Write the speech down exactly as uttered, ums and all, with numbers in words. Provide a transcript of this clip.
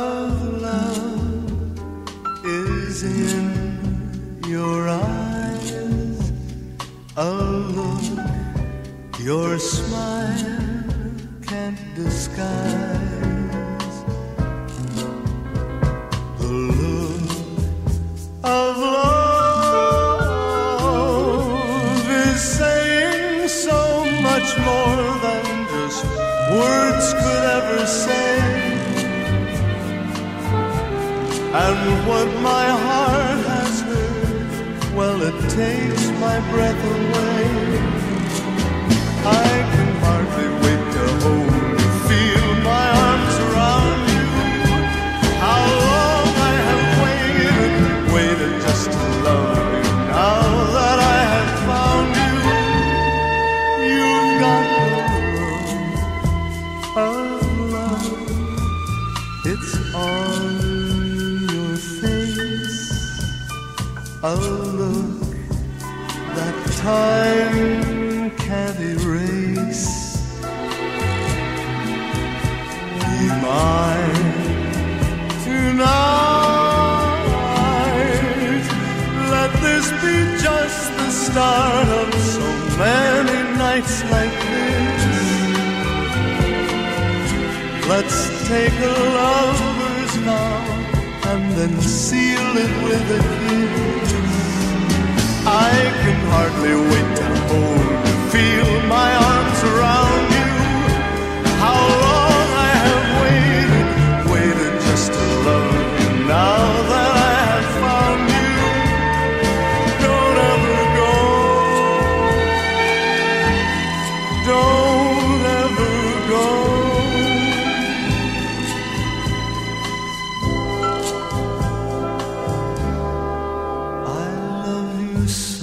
of love is in your eyes, a look your smile can't disguise. The look of love is saying so much more than just words could ever say. And what my heart has heard, well, it takes my breath away. I can hardly wait to hold you, feel my arms around you. How long I have waited, waited just to love you. Now that I have found you, you've got the look of love. It's on your face, a look that time can't erase. Be mine tonight. Let this be just the start of so many nights like this. Let's take a lover's vow and then seal it with a kiss. I can hardly wait to hold you, feel my arms around you. How long I have waited, waited just to love you. Now that I have found you, don't ever go, don't ever go. I love you so.